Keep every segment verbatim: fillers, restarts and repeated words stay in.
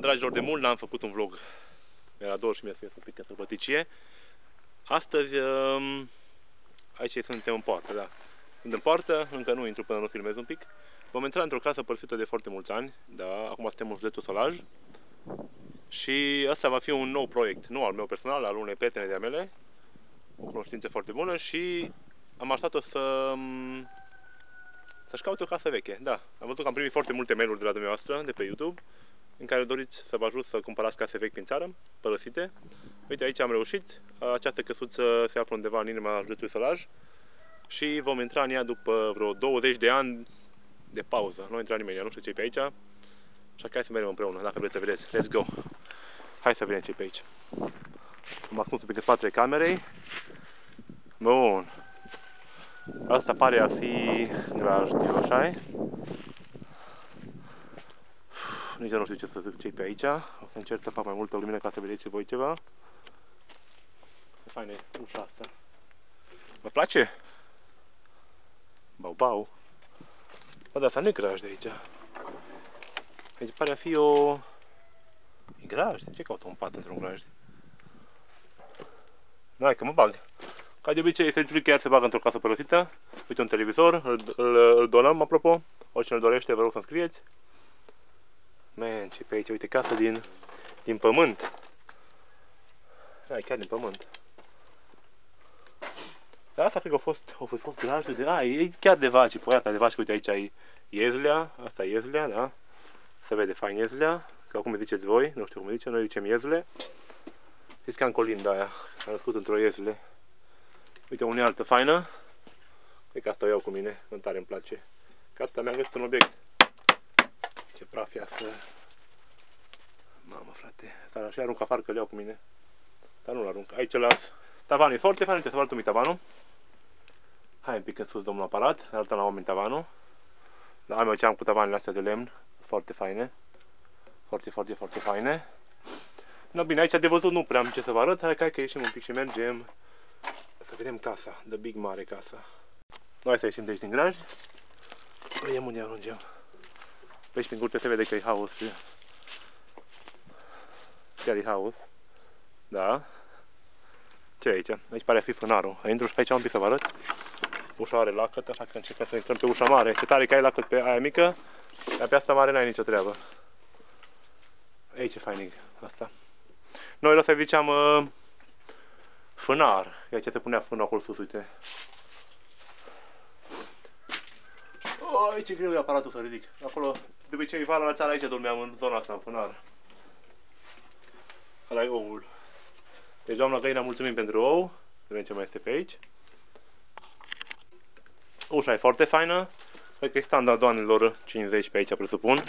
Dragilor, de mult n-am făcut un vlog. Mi-era dor și mi-a să ies un pic în sărbăticie. Astăzi, aici suntem în poartă, da. Sunt în poartă, încă nu intru până nu filmez un pic. Vom intra într-o casă părăsită de foarte mulți ani, da. Acum suntem în județul Sălaj. Și asta va fi un nou proiect, nu al meu personal, al unei prietene de-a mele. O cunoștință foarte bună și am așteptat-o să să-și caute o casă veche, da. Am văzut că am primit foarte multe mail-uri de la dumneavoastră, de pe YouTube, în care doriți să vă ajut să cumpărați case vechi prin țară, părăsite. Uite, aici am reușit. Această căsuță se află undeva în inima județului Sălaj și vom intra în ea după vreo douăzeci de ani de pauză. Nu intra nimeni, nu știu ce-i pe aici. Așa că hai să mergem împreună, dacă vreți să vedeți. Let's go! Hai să vedem ce-i pe aici. Am ascuns un pic în spatele camerei. Bun. Asta pare a fi grajdiu, așa-i? Nici nu știu ce să zic ce-i pe aici. O să încerc să fac mai multă lumină ca să vedeți voi ceva. E faină ușa asta. Vă place? Bau, bau. Bă, dar asta nu e grajd de aici. Aici pare a fi o... E grajd? Ce caută un pat într-un grajd? Hai că mă bag. Ca de obicei, Sergiul chiar se bagă într-o casă părăsită. Uite un televizor, îl, îl, îl donăm, apropo. Oricine îl dorește, vă rog să-mi scrieți. Man, ce pe aici, uite, casă din, din pământ. Hai, chiar din pământ. Dar asta cred că a fost, a fost, fost grajdul de... A, e chiar de vaci, poiata de vaci, uite, aici e iezlea. Asta e iezlea, da? Se vede fain iezlea. Că acum ziceți voi, nu știu cum zice, noi zicem iezle. Știți că am colinda aia, am născut într-o iezle. Uite, unealtă faină. Cred că asta o iau cu mine, în tare îmi place. Că asta mi-am găsit un obiect. Ce praf ia să... Mamă, frate, asta și arunc afară că le iau cu mine. Dar nu-l arunc. Aici las. Tavanul e foarte fain, uite, să vă arăt un mic tavanul. Hai un pic în sus, domnul aparat, arătăm la oameni tavanul. Da, am eu ce am cu tavanele astea de lemn, foarte faine. Foarte, foarte, foarte faine. No, bine, aici de văzut nu prea am ce să vă arăt, hai, hai că ieșim un pic și mergem. Să vedem casa, the big mare casa. Noi să ieșim de aici din graj. Vedem unde ajungem. Pe aici prin curte se vede că e haos și... Chiar e haos. Da. Ce e aici? Aici pare a fi fânarul. Intru și pe aici un pic să vă arăt. Ușa are lacăt, așa că încercăm să intrăm pe ușa mare. Ce tare că ai lacăt pe aia mică, dar pe asta mare n-ai nicio treabă. Aici e fainic asta. Noi la să ziceam uh, fânar. Aici se punea fânul acolo sus, uite. Oh, ce greu e aparatul să ridic. Acolo, de obicei, vara la țară aici dormeam în zona asta, în fânar. Ăla e oul. Deci, doamna Găina, mulțumim pentru ou. Vedem ce mai este pe aici. Ușa e foarte faină. Cred că e standardul anilor cincizeci pe aici, presupun.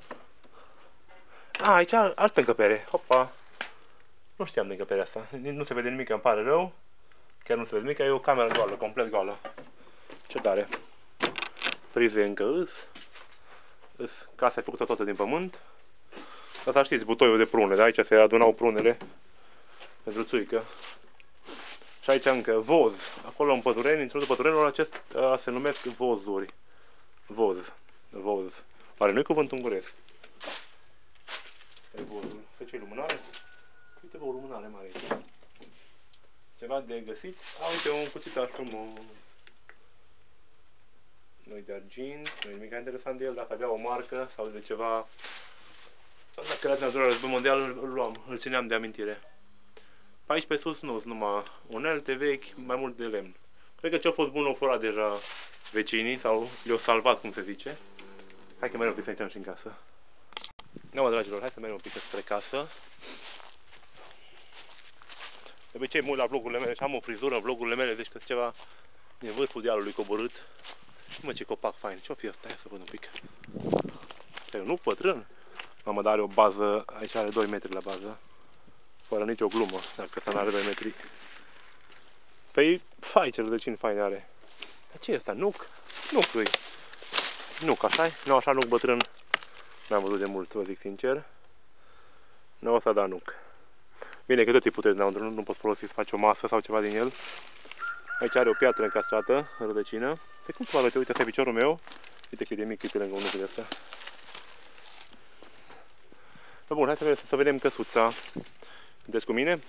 A, aici altă încăpere. Hopa. Nu știam de încăperea asta. Nu se vede nimic, îmi pare rău. Chiar nu se vede nimic, e o cameră goală, complet goală. Ce tare. Prize încă îs. îs. Casa e făcută toată din pământ. Asta știți, butoiul de prune, de aici se adunau prunele pentru țuică. Și aici încă voz. Acolo în pădureni, într-un pădurenilor acestea se numesc vozuri. Voz. Voz. Oare nu-i cuvântul unguresc? E vozul. Să ce-i lumânare? Uite bă, o lumânare mare aici. Ceva de găsit. A, uite, un cuțitaș frumos. Nu-i de argint, nu-i nimic interesant de el, dacă avea o marcă sau de ceva. Dacă era din al doilea război mondial, îl luam, îl țineam de amintire. Pe aici pe sus nu, sunt numai unelte vechi, mai mult de lemn. Cred că ce-a fost bun o furat deja vecinii sau le-au salvat, cum se zice. Hai că mergem un pic să intrăm și în casă. Da, mă, dragilor, hai să mergem un pic spre casă. De obicei, mult la vlogurile mele și am o frizură în vlogurile mele, deci că ceva din vârful dealului coborât. Mă, ce copac fain, ce-o fi ăsta? Ia să văd un pic. Asta e un nuc pătrân. Mamă, dar are o bază, aici are doi metri la bază. Fără nicio glumă, dacă ăsta n-are doi metri. Păi, fai ce rădăcini faine are. Dar ce e ăsta? Nuc? Nuc-i. Nuc, așa-i? Nu, așa nuc bătrân. N-am văzut de mult, vă zic sincer. Nu o să da nuc. Bine că tot îi puteți înăuntru, nu, nu poți folosi să faci o masă sau ceva din el. Aici are o piatră încastrată, în rădăcină. Pe cum să vă arăt? Uite, asta e piciorul meu. Uite cât de mic, uite lângă un nuc de asta. Bun, hai să vedem, să vedem căsuța. Vedeți cu mine?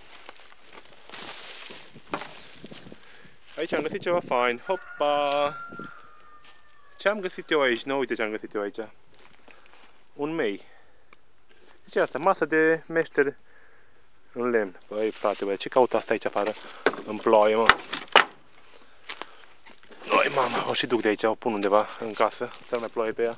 Aici am găsit ceva fain. Hopa! Ce am găsit eu aici? Nu, uite ce am găsit eu aici. Un mei. Ce asta? Masă de meșter în lemn. Băi, frate, băi, ce caută asta aici afară? În ploaie, mă. Noi, mama, o și duc de aici, o pun undeva în casă. Să nu mai ploaie pe ea.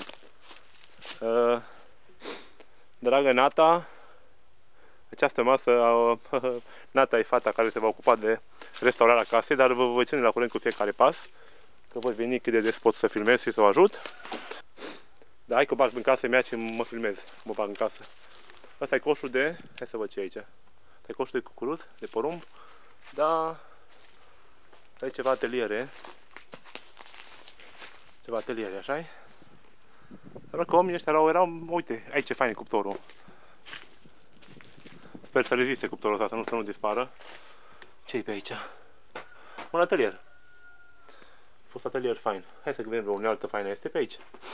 Uh, dragă Nata, această masă, uh, Nata e fata care se va ocupa de restaurarea casei, dar vă voi ține la curent cu fiecare pas, că voi veni cât de des pot să filmez și să o ajut. Dar hai că o bag în casă mea și mă filmez, mă bag în casă. Asta e coșul de, hai să văd ce e aici. Asta e coșul de cucuruz, de porumb, dar ai ceva ateliere. Ceva ateliere, așa-i? Dar că oamenii ăștia erau, erau, uite, aici ce fain e cuptorul. Sper să reziste cuptorul ăsta, să nu, să nu dispară. Ce-i pe aici? Un atelier. A fost atelier fain. Hai să vedem o unealtă faină este pe aici.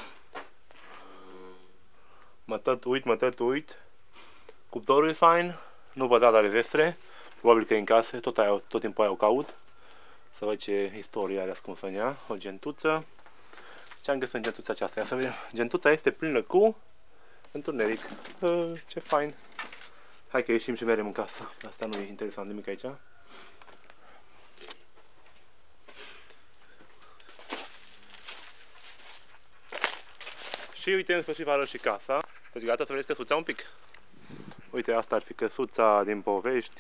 Mă tot uit, mă tot uit. Cuptorul e fain. Nu văd data rezestre. Probabil că e în casă. Tot, aia, tot timpul aia o caut. Să văd ce istorie are ascunsă în ea. O gentuță. Ce am găsit în gentuța aceasta? Ia să vedem. Gentuța este plină cu întuneric. Uh, ce fain. Hai că ieșim și mergem în casă. Asta nu e interesant nimic aici. Și uite, în sfârșit vă arăt și casa. Deci gata să vedeți căsuța un pic. Uite, asta ar fi căsuța din Povești.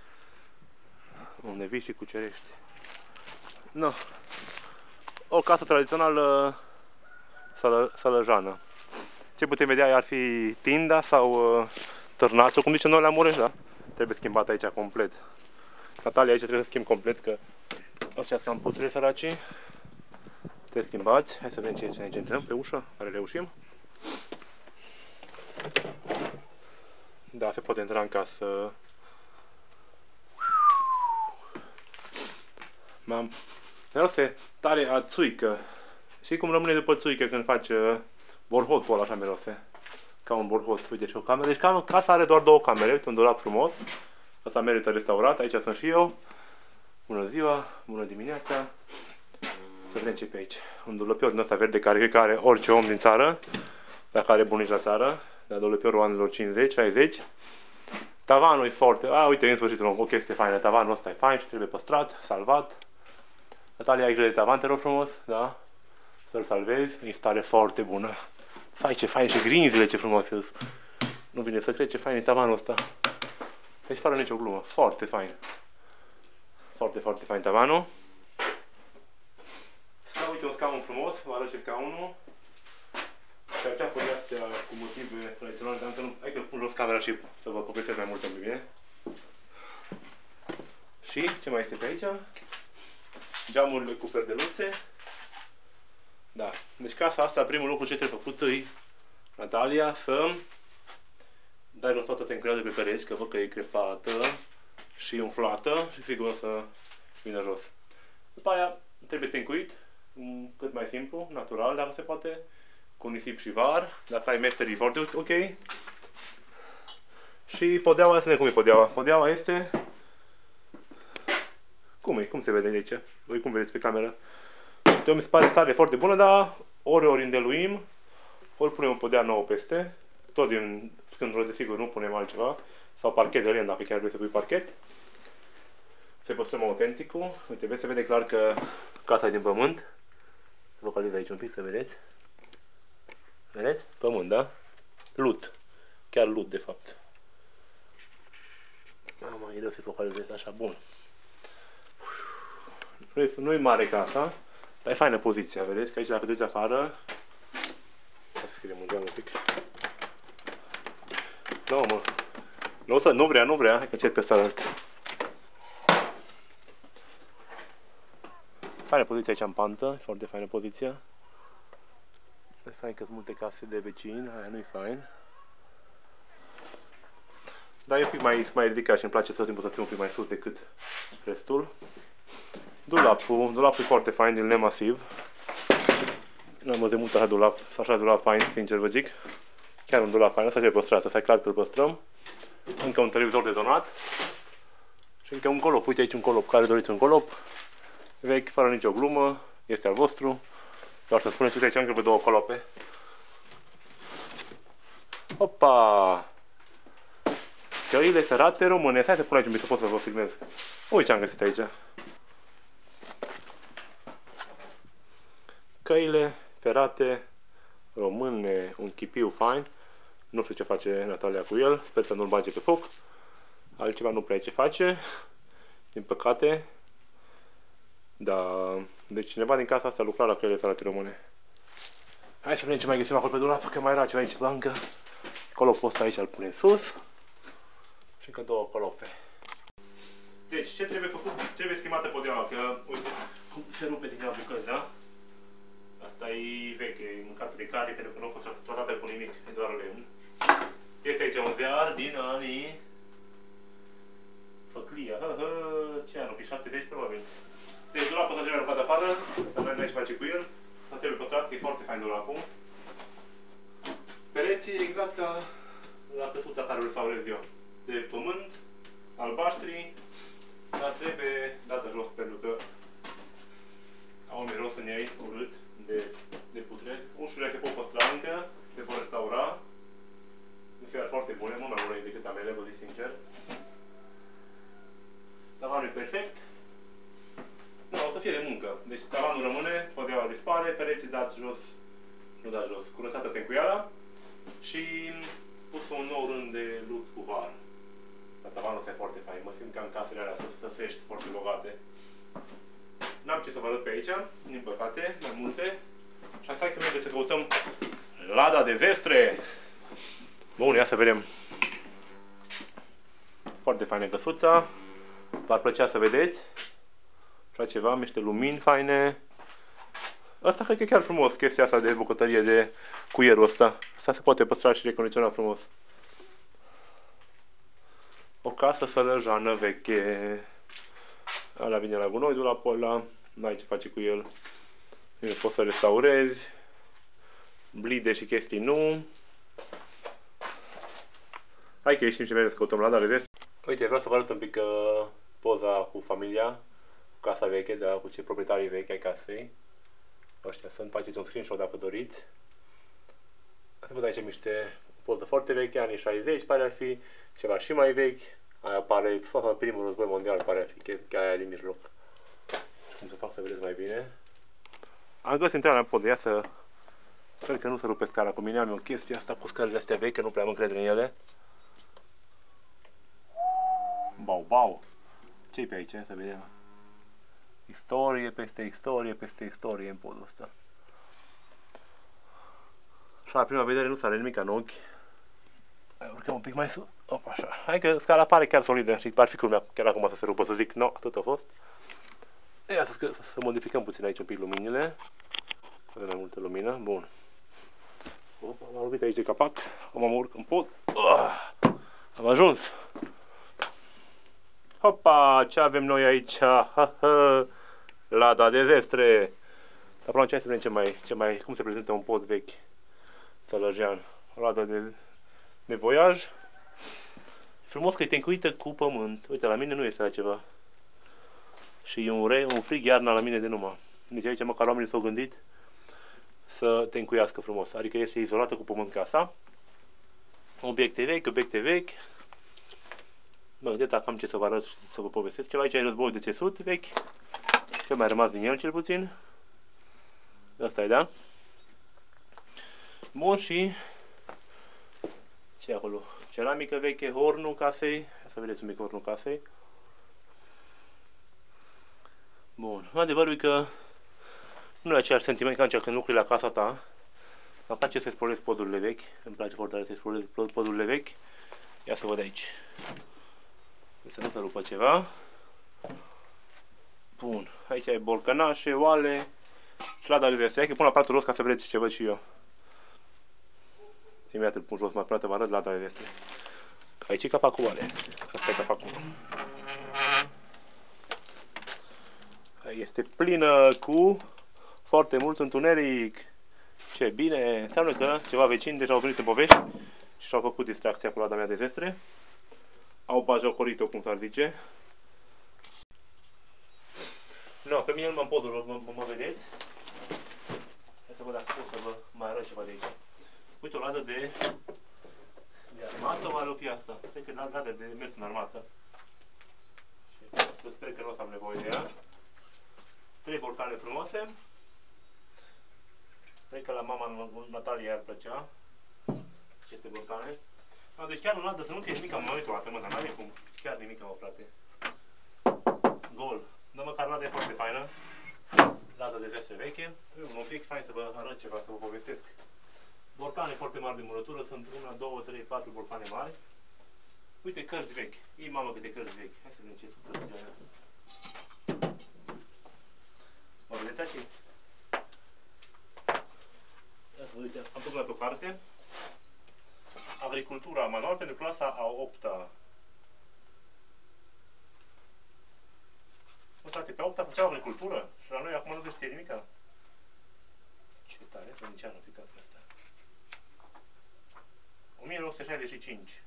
Unde vii și cucerești. No. O casă tradițională sălă, sălăjană. Ce putem vedea ar fi tinda sau uh, târnațul, cum zicem noi la Mureș, da? Trebuie schimbat aici complet. Natalia aici trebuie să schimb complet, că ăștia cam putre săracii. Trebuie schimbați. Hai să vedem ce, ce ne intrăm pe ușă, care reușim. Da, se poate intra în casă. M-am... Merose tare a țuică. Știi cum rămâne după țuică când faci uh, borhotul ăla, așa merose. Ca un borhot. Uite și o cameră. Deci cam, casa are doar două camere. Uite, un dulap frumos. Asta merită restaurat. Aici sunt și eu. Bună ziua, bună dimineața. Să vedem ce pe aici. Un dulăpior din ăsta verde care cred că are orice om din țară. Dacă are bunici la țară. Dar dulăpiorul anilor cincizeci șaizeci. Tavanul e foarte... A, uite, în sfârșit o chestie faină. Tavanul ăsta e fain și trebuie păstrat, salvat. Natalia, ai grijă de tavan, te rog frumos, da? Să-l salvezi. E stare foarte bună. Fai ce fain și grinzile ce frumos sunt. Nu vine să cred ce fain e tavanul ăsta. Deci fără nicio glumă. Foarte fain. Foarte, foarte fain tavanul. Scaun, uite un scaun frumos. Vă arăt ce scaunul. Și acea folie astea cu motive tradiționale, dar nu... Hai că pun jos camera și să vă povestesc mai mult în bine. Și ce mai este pe aici? Geamurile cu perdeluțe. Da. Deci casa asta, primul lucru ce trebuie făcut e, Natalia, să dai jos toată tencărea de pe pereți, că văd că e crepată și umflată și sigur o să vină jos. După aia trebuie tencuit, cât mai simplu, natural, dacă se poate, cu nisip și var, dacă ai meșterii foarte ok. Și podeaua, să vedem cum e podeaua. Podeaua este... Cum e? Cum se vede de aici? Voi cum vedeți pe cameră? Eu mi se pare stare foarte bună, dar ori ori îndeluim, ori punem o podea nouă peste. Tot din scândură, desigur, nu punem altceva. Sau parchet de lemn, dacă chiar vrei să pui parchet. Să păstrăm autenticul. Uite, vezi, se vede clar că casa e din pământ. Localizez aici un pic să vedeți. Vedeți? Pământ, da? Lut. Chiar lut, de fapt. Mamă, e greu să-i focalizez așa, bun. Nu-i nu mare casa, dar e faină poziția, vedeți? Că aici dacă duci afară... Hai să scriem un geam un pic. Nu, mă. Nu, să, nu vrea, nu vrea. Hai că încet pe ăsta. Faină poziția aici în pantă, foarte faină poziția. E fain că sunt multe case de vecini, aia nu-i fain. Dar e un pic mai, mai ridicat și îmi place tot timpul să fie un pic mai sus decât restul. Dulapul, dulapul e foarte fain, din lemn masiv. N-am văzut mult așa dulap, așa dulap fain, sincer vă zic. Chiar un dulap fain, ăsta trebuie păstrat, ăsta e clar că îl păstrăm. Încă un televizor de donat. Și încă un colop, uite aici un colop, care doriți un colop. Vechi, fără nicio glumă, este al vostru. Doar să spuneți, uite aici încă pe două colope. Opa! Căile ferate române. Hai să pun aici un pic să pot să vă filmez. Uite ce am găsit aici. Căile ferate române, un chipiu fain. Nu știu ce face Natalia cu el, sper să nu-l bage pe foc. Altceva nu prea ce face, din păcate. Da, deci cineva din casa asta lucra la căile ferate române. Hai să vedem ce mai găsim acolo pe dulap, că mai era ceva aici pe bancă. Colopul ăsta aici îl punem sus. Și încă două colope. Deci, ce trebuie făcut? Trebuie schimbată podeaua, că, uite, se rupe din ea bucăți, da? Asta e veche, e mâncată de carne, pentru că nu a fost tratată cu nimic, e doar lemn. Este aici un ziar din anii... Făclia, hă, hă, ce anul? Pe șaptezeci probabil. Deci dulapul ăsta trebuie aruncat afară, să nu ai ce face cu el. Să trebuie păstrat, că e foarte fain dulapul. Pereții exact ca la căsuța care o restaurez eu. De pământ, albaștri, dar trebuie dată jos pentru că au un miros în ei urât de, de putre. Ușurile se pot păstra încă, se pot restaura. Sunt chiar foarte bune, mult mai bune decât amele, vă zic sincer. Tavanul e perfect. Nu, o să fie de muncă. Deci tavanul rămâne, podeaua dispare, pereții dați jos, nu dați jos, curățată tencuiala și pus un nou rând de lut cu var. Dar tavanul ăsta e foarte fain, mă simt ca în casele alea săsești foarte bogate. N-am ce să vă arăt pe aici, din păcate, mai multe. Și hai că mergem să căutăm lada de zestre. Bun, ia să vedem. Foarte faină căsuța. V-ar plăcea să vedeți. Așa ceva, niște lumini faine. Asta cred că e chiar frumos, chestia asta de bucătărie, de cuierul ăsta. Asta se poate păstra și recondiționa frumos. O casă sălăjană veche. Ala vine la gunoi, dulapul ăla. N-ai ce face cu el. Nu poți să restaurezi. Blide și chestii nu. Hai că ieșim și mergem să căutăm lada de vest. Uite, vreau să vă arăt un pic uh, poza cu familia, cu casa veche, da, cu cei proprietarii vechi ai casei. Ăștia sunt, faceți un screenshot dacă doriți. Să văd aici niște poză foarte veche, anii șaizeci, pare a fi ceva și mai vechi. Aia pare, primul război mondial pare a fi chestia aia din mijloc. Cum să fac să vedeți mai bine. Am găsit intrarea în pod, ia să... Sper că nu se rupe scara cu mine, am o chestie asta cu scările astea vechi, că nu prea am încredere în ele. Bau, bau. Ce-i pe aici? Să vedem. Istorie peste istorie peste istorie în podul ăsta. Și la prima vedere nu s-are nimic în ochi. Hai, urcăm un pic mai sus. Opa, așa. Hai că scara pare chiar solidă și ar fi culmea chiar acum să se rupă, să zic, no, atât a fost. Ia să, să modificăm puțin aici un pic luminile. Avem mai multă lumină. Bun. Opa, m-am lovit aici de capac. Acum mă urc în pod. Uh, am ajuns. Hopa, ce avem noi aici? Ha, ha. Lada de zestre. Dar până ce să vedem ce mai, ce mai, cum se prezintă un pod vechi țălăjean. Lada de, de voiaj. Frumos că e tencuită cu pământ. Uite, la mine nu este așa ceva. Și e un, re, un frig iarna la mine de numai. Deci aici măcar oamenii s-au gândit să te încuiască frumos. Adică este izolată cu pământ casa. Obiecte vechi, obiecte vechi. Bă, de dacă am ce să vă arăt și să vă povestesc ceva. Aici e războiul de țesut vechi. Ce mai rămas din el cel puțin. Asta e, da? Bun, și ce e acolo? Ceramică veche, hornul casei. Ia să vedeți un mic hornul casei. Bun, adevărul e că nu e același sentiment ca când lucrui la casa ta. Îmi place să spolez podurile vechi. Îmi place foarte tare să spolez podurile vechi. Ia să văd aici. Să nu se rupă ceva. Bun, aici e borcănașe, oale și lada de zestre. Hai că pun la platul jos ca să vedeți ce văd și eu. Imediat îl pun jos, mai prima vă arăt lada de zestre. Aici e capacul oale. Asta e capacul. Este plină cu foarte mult întuneric. Ce bine, înseamnă că ceva vecini deja au venit în povești și și-au făcut distracția cu lada mea de zestre. Au bajocorit-o, cum s-ar zice. No, pe mine nu m-am podul, mă, mă, mă vedeți? Hai să văd dacă pot să vă mai arăt ceva de aici. Uite o ladă de, de armată, oare o fi asta? Cred că ladă de mers în armată. Și sper că nu o să am nevoie de ea. Trei borcane frumoase. Cred că la mama Natalia ar plăcea aceste borcane. No, deci chiar în ladă să nu fie nimic, am uitat o dată, mă, dar n-are cum. Chiar nimic, mă, frate. Gol. Dă măcar ladă e foarte faină. Ladă de zestre veche. Un pic fain să vă arăt ceva, să vă povestesc. Borcane foarte mari de murătură. Sunt una, două, trei, patru borcane mari. Uite, cărți vechi. Ei, mamă, câte cărți vechi. Hai să vedem ce sunt cărțile alea. Mă vedeți aici? Uite, am pus pe o carte. Agricultura, manual pentru clasa a opta. Mă, frate, pe a opta făceau agricultură și la noi acum nu se știe nimica. Ce tare, că nici anul fi cartea asta. o mie nouă sute șaizeci și cinci.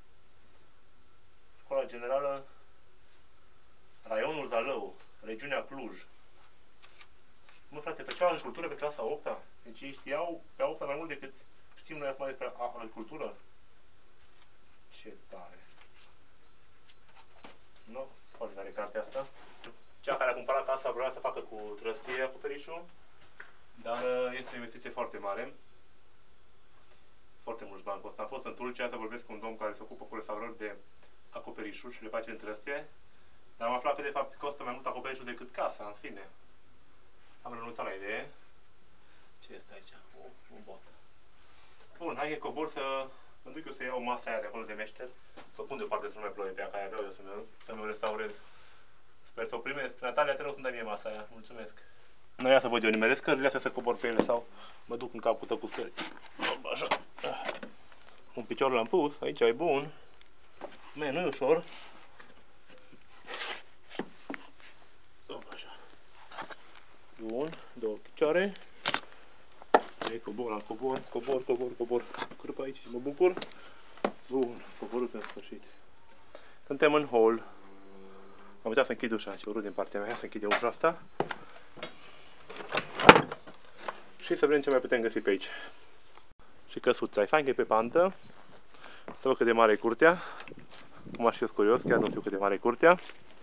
Școala Generală, raionul Zalău, regiunea Cluj. Mă, frate, făceau agricultură pe clasa a opta. Deci ei știau pe a opta mai mult decât știm noi acum despre agricultură. Ce tare. Nu, foarte tare cartea asta. Cea care a cumpărat casa vrea să facă cu trăstie acoperișul, dar este o investiție foarte mare. Foarte mulți bani costă. Am fost în Tulcea să vorbesc cu un domn care se ocupă cu restaurări de acoperișul și le face în trăstie, dar am aflat că de fapt costă mai mult acoperișul decât casa în sine. Am renunțat la idee. Ce este aici? O, un bot. Bun, hai că cobor să mă duc eu să iau masa aia de acolo de meșter, să o pun deoparte să nu mai ploie pe ea, ca aia vreau eu să-mi să o restaurez. Sper să o primesc. Natalia, te rog să-mi dai mie masa aia. Mulțumesc. Nu, ia să văd eu, nimeresc cările astea să cobor pe ele sau mă duc în capul tău cu scări. Așa. Un picior l-am pus, aici e bun. Man, nu e ușor. Așa. Bun, două picioare. Ei, cobor, am cobor, cobor, cobor, cobor. Cârp aici și mă bucur. Bun, coborul în sfârșit. Suntem în hall. Am uitat să închid ușa, ce urât din partea mea. Ia să închidem ușa asta. Și să vedem ce mai putem găsi pe aici. Și căsuța. E fain că e pe pantă. Să văd cât de mare e curtea. Cum aș fi curios, chiar nu știu cât de mare e curtea.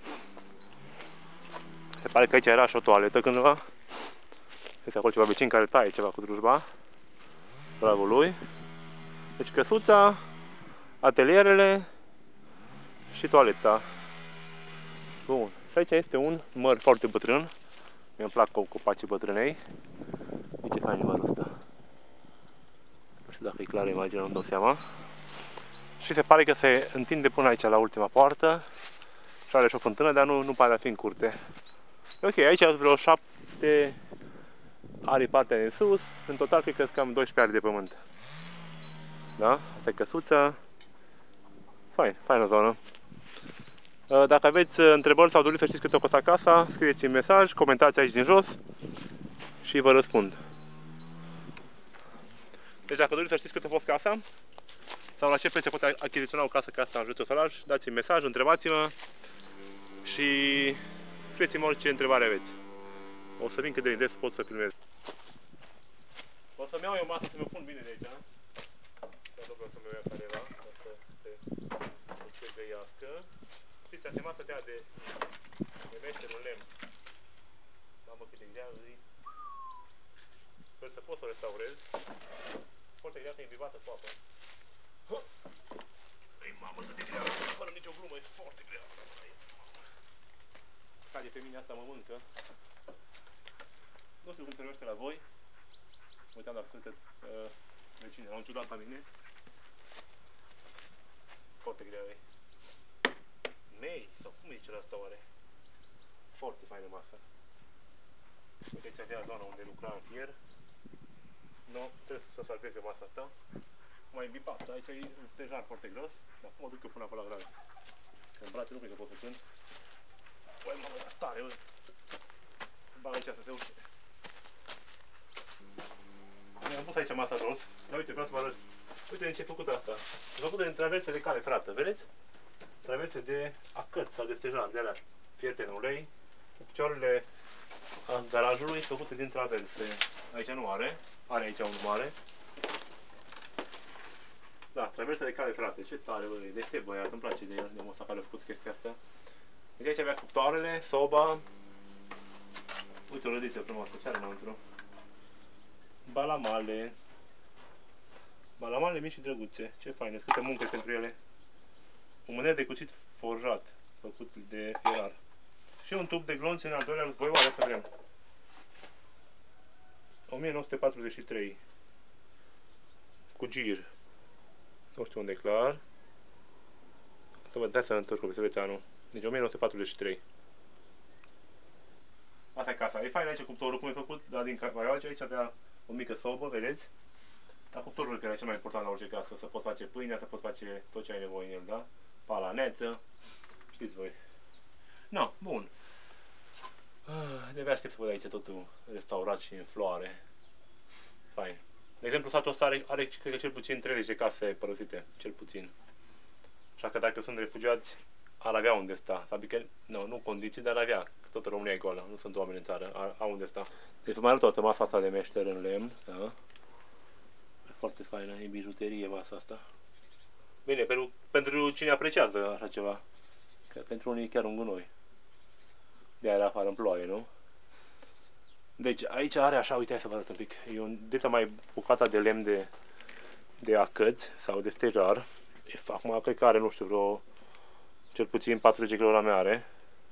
Se pare că aici era și o toaletă cândva. Este acolo ceva vecin care taie ceva cu drujba. Bravo lui. Deci căsuța, atelierele și toaleta. Bun. Și aici este un măr foarte bătrân. Mi-mi plac copacii bătrânei. Uite ce fain e mărul ăsta. Nu știu dacă e clară imaginea, nu-mi dau seama. Și se pare că se întinde până aici la ultima poartă. Și are și o fântână, dar nu, nu pare a fi în curte. Ok, aici sunt vreo șapte are partea de sus. În total cred că sunt cam doisprezece ari de pământ. Da? Asta e căsuța. Fain, faină zonă. Dacă aveți întrebări sau doriți să știți cât o costat casa, scrieți-mi mesaj, comentați aici din jos și vă răspund. Deci dacă doriți să știți cât a fost casa sau la ce preț se poate achiziționa o casă ca asta în județul Sălaj, dați-mi mesaj, întrebați-mă și scrieți-mi orice întrebare aveți. O să vin cât de des pot să filmez. O să-mi iau eu masă să mă pun bine de aici. Chiar nu vreau să mă ia careva, ca să se înțelegăiască. Știți, asta e masă de aia de, de meșter în lemn. Mamă, cât de grea îi. Sper să pot să o restaurez. Foarte grea că e imbibată cu apă. Ei, mamă, cât de grea, fără nicio glumă, e foarte grea. Cade pe mine asta, mă mâncă. Nu știu cum se numește la voi. Uitam dacă sunteți uh, vecine, l-au ciudat la mine. Foarte grea e. Mei, sau cum e cel asta oare? Foarte faină masă. Uite aici avea zona unde lucra în fier. Nu, trebuie să salvez eu masa asta. Mai imbibat, aici e un stejar foarte gros. Dar acum mă duc eu până acolo la grave. Că în brațe nu cred că pot să cânt. Păi mă, dar stare, bă. Bag aici să se urce. am pus aici masa jos, dar uite, vreau să vă arăt. Uite din ce e făcut asta. E făcută din traverse de cale ferată, vedeți? Traverse de acăt sau de stejar, de alea fierte în ulei. Cu picioarele garajului sunt făcute din traverse. Aici nu are, are aici unul mare. Da, traverse de cale ferată, ce tare, bă, de este băiat, îmi place de el, de mosta care a făcut chestia asta. Deci aici avea cuptoarele, soba. Uite o rădiță frumoasă, ce are înăuntru? Balamale. Balamale mici și drăguțe, ce faine, câte muncă pentru ele. Un mâner de cuțit forjat, făcut de fierar. Și un tub de glonț în al doilea război, oare să vrem. o mie nouă sute patruzeci și trei. Cu gir. Nu știu unde e clar. Să vă dați să întorc, să vedeți anul. Deci o mie nouă sute patruzeci și trei. Asta e casa. E fain aici cuptorul cum e făcut, dar din carvaiace aici avea o mică sobă, vedeți? Dar cuptorul care e cel mai important la orice casă, să poți face pâinea, să poți face tot ce ai nevoie în el, da? Palaneță, știți voi. No, bun. De-abia aștept să văd aici totul restaurat și în floare. Fain. De exemplu, satul ăsta are, are cred că cel puțin treizeci de case părăsite, cel puțin. Așa că dacă sunt refugiați, ar avea unde sta. Adică, nu, nu condiții, dar avea. Că toată România e goală, nu sunt oameni în țară, ar, au unde sta. Deci mai arăt toată masa asta de meșter în lemn, da? E foarte faină, e bijuterie masa asta. Bine, pentru, pentru cine apreciază așa ceva. Că pentru unii e chiar un gunoi. De-aia era afară în ploaie, nu? Deci aici are așa, uite, hai să vă arăt un pic. E un dita mai bucata de lemn de, de acăț sau de stejar. E, acum cred că are, nu știu, vreo cel puțin patruzeci de kilograme are.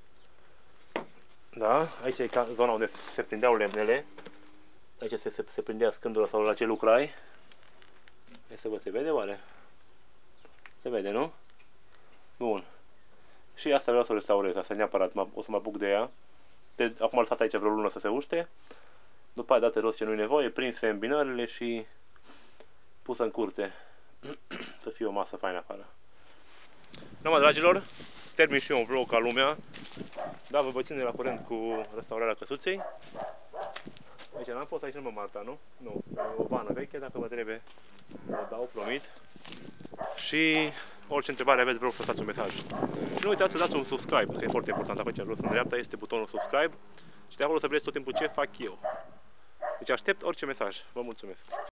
Da? Aici e ca zona unde se prindeau lemnele. Aici se, se, se prindea scândura sau la ce lucrai. Hai să vă se vede oare? Se vede, nu? Bun. Și asta vreau să o restaurez, asta neapărat, o să mă apuc de ea. De, acum am lăsat aici vreo lună să se uște. După aia date rost ce nu-i nevoie, prinse în binările și pusă în curte. Să fie o masă faină afară. Da, mă, dragilor, termin și eu un vlog ca lumea. Da, vă voi ține la curent cu restaurarea căsuței. Aici n-am fost, aici nu mă marta, nu? Nu, o vană veche, dacă vă trebuie, o dau, promit. Și orice întrebare aveți, vreau să dați un mesaj. Nu uitați să dați un subscribe, că e foarte important. Aici jos în dreapta este butonul subscribe și de acolo să vedeți tot timpul ce fac eu. Deci aștept orice mesaj. Vă mulțumesc!